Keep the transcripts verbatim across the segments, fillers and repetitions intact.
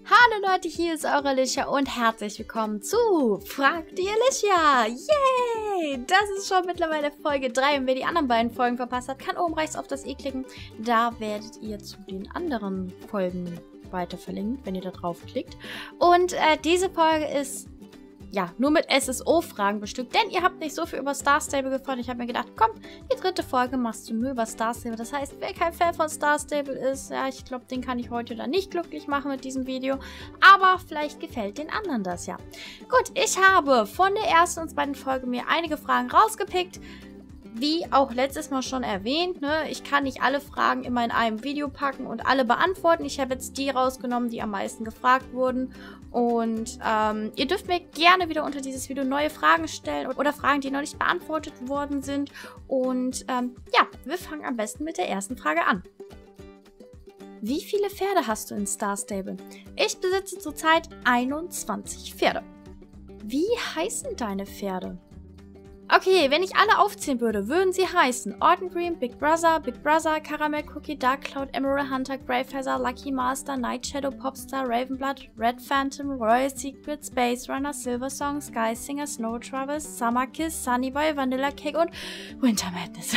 Hallo Leute, hier ist eure Alicia und herzlich willkommen zu Frag die Alicia. Yay! Das ist schon mittlerweile Folge drei und wer die anderen beiden Folgen verpasst hat, kann oben rechts auf das i klicken. Da werdet ihr zu den anderen Folgen weiter verlinkt, wenn ihr da drauf klickt. Und äh, diese Folge ist ja nur mit S S O-Fragen bestückt, denn ihr habt nicht so viel über Star Stable gefragt. Ich habe mir gedacht, komm, die dritte Folge machst du nur über Star Stable. Das heißt, wer kein Fan von Star Stable ist, ja, ich glaube, den kann ich heute dann nicht glücklich machen mit diesem Video. Aber vielleicht gefällt den anderen das ja. Gut, ich habe von der ersten und zweiten Folge mir einige Fragen rausgepickt. Wie auch letztes Mal schon erwähnt, ne, ich kann nicht alle Fragen immer in einem Video packen und alle beantworten. Ich habe jetzt die rausgenommen, die am meisten gefragt wurden. Und ähm, ihr dürft mir gerne wieder unter dieses Video neue Fragen stellen oder Fragen, die noch nicht beantwortet worden sind. Und ähm, ja, wir fangen am besten mit der ersten Frage an. Wie viele Pferde hast du in Star Stable? Ich besitze zurzeit einundzwanzig Pferde. Wie heißen deine Pferde? Okay, wenn ich alle aufzählen würde, würden sie heißen Autumn Green, Big Brother, Big Brother, Caramel Cookie, Dark Cloud, Emerald Hunter, Grey Feather, Lucky Master, Night Shadow, Popstar, Ravenblood, Red Phantom, Royal Secret, Space Runner, Silver Song, Sky Singer, Snow Travis, Summer Kiss, Sunny Boy, Vanilla Cake und Winter Madness.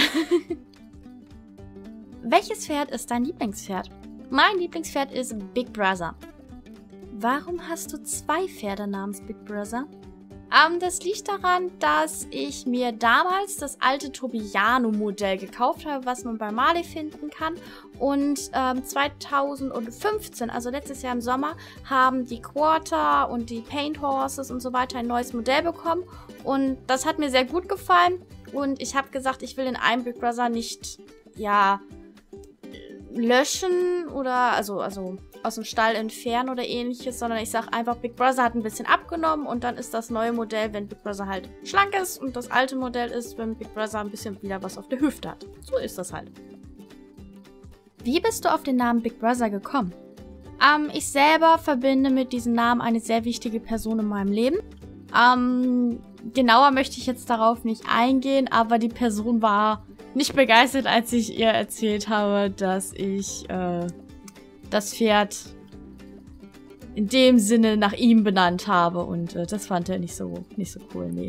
Welches Pferd ist dein Lieblingspferd? Mein Lieblingspferd ist Big Brother. Warum hast du zwei Pferde namens Big Brother? Ähm, das liegt daran, dass ich mir damals das alte Tobiano-Modell gekauft habe, was man bei Marley finden kann. Und ähm, zweitausendfünfzehn, also letztes Jahr im Sommer, haben die Quarter und die Paint Horses und so weiter ein neues Modell bekommen. Und das hat mir sehr gut gefallen. Und ich habe gesagt, ich will den einen Big Brother nicht, ja, löschen oder, also, also aus dem Stall entfernen oder ähnliches, sondern ich sage einfach, Big Brother hat ein bisschen abgenommen und dann ist das neue Modell, wenn Big Brother halt schlank ist und das alte Modell ist, wenn Big Brother ein bisschen wieder was auf der Hüfte hat. So ist das halt. Wie bist du auf den Namen Big Brother gekommen? Ähm, ich selber verbinde mit diesem Namen eine sehr wichtige Person in meinem Leben. Ähm, genauer möchte ich jetzt darauf nicht eingehen, aber die Person war nicht begeistert, als ich ihr erzählt habe, dass ich äh, das Pferd in dem Sinne nach ihm benannt habe. Und äh, das fand er nicht so, nicht so cool, nee.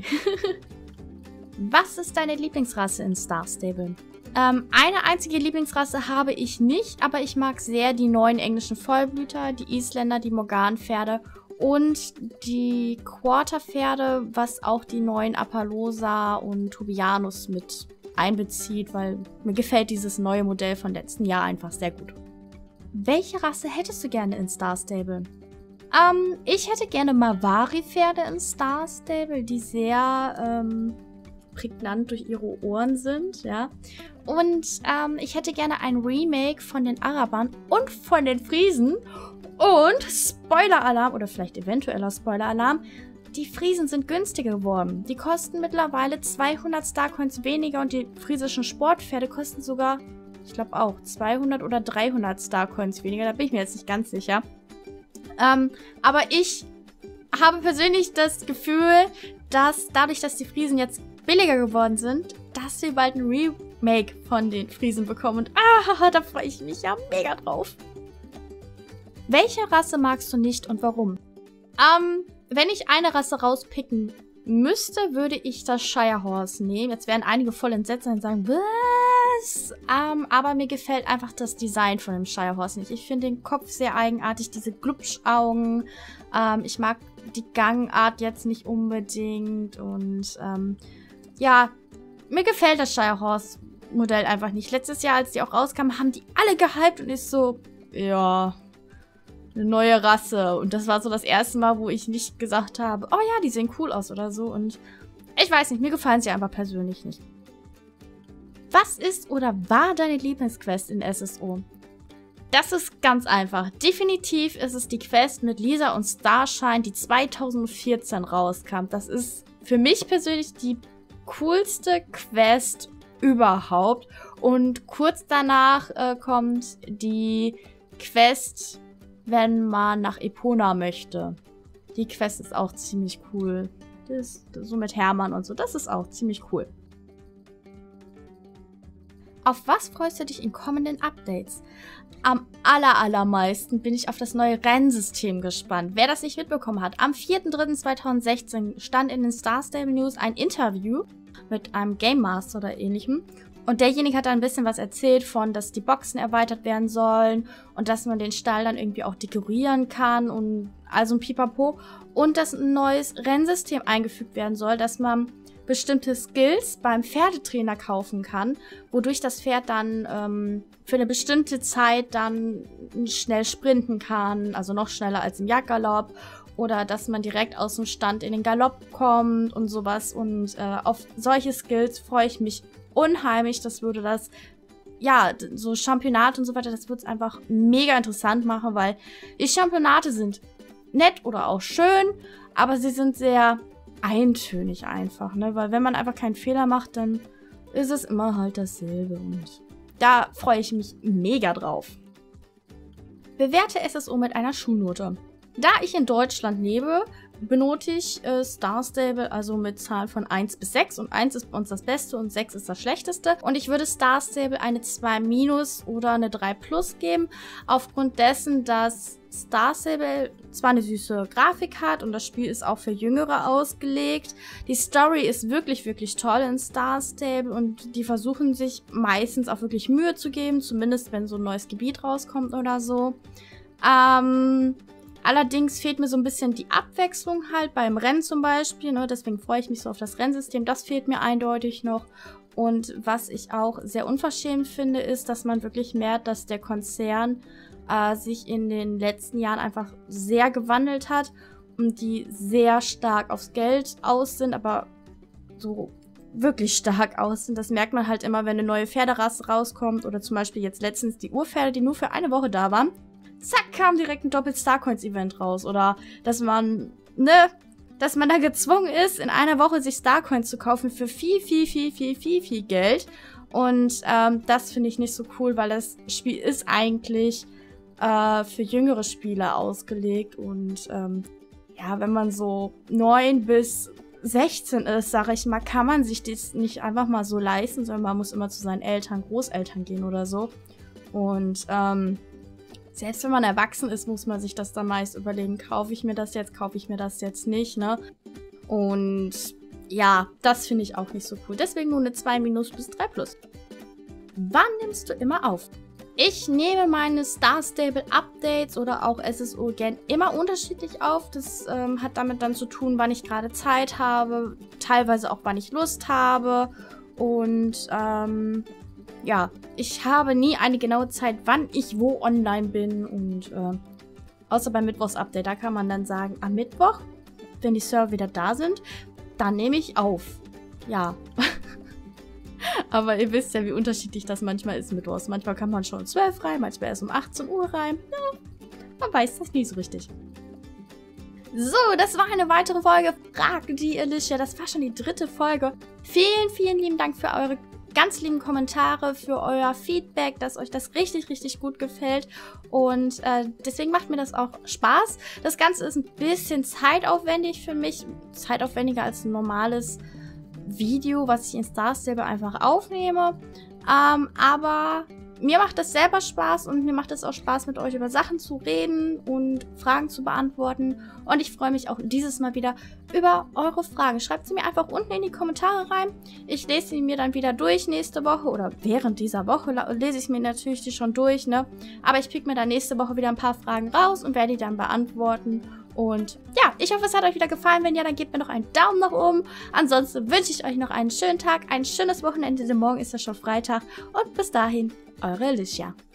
Was ist deine Lieblingsrasse in Star Stable? Ähm, eine einzige Lieblingsrasse habe ich nicht, aber ich mag sehr die neuen englischen Vollblüter, die Isländer, die Morgan-Pferde und die Quarter-Pferde, was auch die neuen Appaloosa und Tobianus mit einbezieht, weil mir gefällt dieses neue Modell von letzten Jahr einfach sehr gut. Welche Rasse hättest du gerne in Star Stable? Ähm, ich hätte gerne Mavari-Pferde in Star Stable, die sehr ähm, prägnant durch ihre Ohren sind, ja. Und ähm, ich hätte gerne ein Remake von den Arabern und von den Friesen. Und Spoiler-Alarm, oder vielleicht eventueller Spoiler-Alarm, die Friesen sind günstiger geworden. Die kosten mittlerweile zweihundert Starcoins weniger und die friesischen Sportpferde kosten sogar, ich glaube auch, zweihundert oder dreihundert Starcoins weniger. Da bin ich mir jetzt nicht ganz sicher. Ähm, aber ich habe persönlich das Gefühl, dass dadurch, dass die Friesen jetzt billiger geworden sind, dass wir bald ein Remake von den Friesen bekommen. Und ah, da freue ich mich ja mega drauf. Welche Rasse magst du nicht und warum? Ähm, wenn ich eine Rasse rauspicken müsste, würde ich das Shire Horse nehmen. Jetzt werden einige voll entsetzt und sagen, was? Ähm, aber mir gefällt einfach das Design von dem Shire Horse nicht. Ich finde den Kopf sehr eigenartig, diese Glubschaugen. Ähm, ich mag die Gangart jetzt nicht unbedingt. Und ähm, ja, mir gefällt das Shire Horse Modell einfach nicht. Letztes Jahr, als die auch rauskamen, haben die alle gehypt und ist so, ja, eine neue Rasse. Und das war so das erste Mal, wo ich nicht gesagt habe, oh ja, die sehen cool aus oder so. Und ich weiß nicht, mir gefallen sie einfach persönlich nicht. Was ist oder war deine Lieblingsquest in S S O? Das ist ganz einfach. Definitiv ist es die Quest mit Lisa und Starshine, die zweitausendvierzehn rauskam. Das ist für mich persönlich die coolste Quest überhaupt. Und kurz danach äh, kommt die Quest, wenn man nach Epona möchte. Die Quest ist auch ziemlich cool. Das, das, so mit Hermann und so, das ist auch ziemlich cool. Auf was freust du dich in kommenden Updates? am aller, allermeisten bin ich auf das neue Rennsystem gespannt. Wer das nicht mitbekommen hat, am vierten dritten zweitausendsechzehn stand in den Star Stable News ein Interview mit einem Game Master oder ähnlichem. Und derjenige hat da ein bisschen was erzählt von, dass die Boxen erweitert werden sollen und dass man den Stall dann irgendwie auch dekorieren kann und also ein Pipapo. Und dass ein neues Rennsystem eingefügt werden soll, dass man bestimmte Skills beim Pferdetrainer kaufen kann, wodurch das Pferd dann ähm, für eine bestimmte Zeit dann schnell sprinten kann, also noch schneller als im Jagdgalopp, oder dass man direkt aus dem Stand in den Galopp kommt und sowas. Und äh, auf solche Skills freue ich mich unheimlich. Das würde das, ja, so Championate und so weiter, das würde es einfach mega interessant machen, weil die Championate sind nett oder auch schön, aber sie sind sehr eintönig einfach, ne? Weil wenn man einfach keinen Fehler macht, dann ist es immer halt dasselbe und da freue ich mich mega drauf. Bewerte S S O mit einer Schulnote. Da ich in Deutschland lebe, benote ich äh, Star Stable also mit Zahlen von eins bis sechs und eins ist bei uns das Beste und sechs ist das Schlechteste. Und ich würde Star Stable eine zwei minus oder eine drei plus geben, aufgrund dessen, dass Star Stable zwar eine süße Grafik hat und das Spiel ist auch für Jüngere ausgelegt. Die Story ist wirklich, wirklich toll in Star Stable und die versuchen sich meistens auch wirklich Mühe zu geben, zumindest wenn so ein neues Gebiet rauskommt oder so. Ähm... Allerdings fehlt mir so ein bisschen die Abwechslung halt beim Rennen zum Beispiel, ne? Deswegen freue ich mich so auf das Rennsystem. Das fehlt mir eindeutig noch. Und was ich auch sehr unverschämt finde, ist, dass man wirklich merkt, dass der Konzern äh, sich in den letzten Jahren einfach sehr gewandelt hat und die sehr stark aufs Geld aus sind, aber so wirklich stark aus sind. Das merkt man halt immer, wenn eine neue Pferderasse rauskommt oder zum Beispiel jetzt letztens die Urpferde, die nur für eine Woche da waren. Zack, kam direkt ein Doppelt-Starcoins-Event raus. Oder dass man, ne, dass man da gezwungen ist, in einer Woche sich Starcoins zu kaufen für viel, viel, viel, viel, viel, viel Geld. Und ähm, das finde ich nicht so cool, weil das Spiel ist eigentlich äh, für jüngere Spieler ausgelegt. Und ähm, ja, wenn man so neun bis sechzehn ist, sage ich mal, kann man sich das nicht einfach mal so leisten, sondern man muss immer zu seinen Eltern, Großeltern gehen oder so. Und ähm, selbst wenn man erwachsen ist, muss man sich das dann meist überlegen, kaufe ich mir das jetzt, kaufe ich mir das jetzt nicht, ne? Und ja, das finde ich auch nicht so cool. Deswegen nur eine zwei minus bis drei plus. Wann nimmst du immer auf? Ich nehme meine Star Stable Updates oder auch S S O Gen immer unterschiedlich auf. Das ähm, hat damit dann zu tun, wann ich gerade Zeit habe, teilweise auch wann ich Lust habe. Und ähm... ja, ich habe nie eine genaue Zeit, wann ich wo online bin und äh, außer beim Mittwochs-Update, da kann man dann sagen, am Mittwoch, wenn die Server wieder da sind, dann nehme ich auf. Ja. Aber ihr wisst ja, wie unterschiedlich das manchmal ist mittwochs. Manchmal kann man schon um zwölf rein, manchmal erst um achtzehn Uhr rein. Ja, man weiß das nie so richtig. So, das war eine weitere Folge Frag die Alicia. Das war schon die dritte Folge. Vielen, vielen lieben Dank für eure ganz lieben Kommentare, für euer Feedback, dass euch das richtig, richtig gut gefällt. Und äh, deswegen macht mir das auch Spaß. Das Ganze ist ein bisschen zeitaufwendig für mich. Zeitaufwendiger als ein normales Video, was ich in Star Stable einfach aufnehme. Ähm, aber mir macht das selber Spaß und mir macht es auch Spaß, mit euch über Sachen zu reden und Fragen zu beantworten. Und ich freue mich auch dieses Mal wieder über eure Fragen. Schreibt sie mir einfach unten in die Kommentare rein. Ich lese sie mir dann wieder durch nächste Woche oder während dieser Woche lese ich mir natürlich die schon durch, ne? Aber ich pick mir dann nächste Woche wieder ein paar Fragen raus und werde die dann beantworten. Und ja, ich hoffe, es hat euch wieder gefallen. Wenn ja, dann gebt mir noch einen Daumen nach oben. Ansonsten wünsche ich euch noch einen schönen Tag, ein schönes Wochenende, denn morgen ist ja schon Freitag. Und bis dahin, eure Alicia.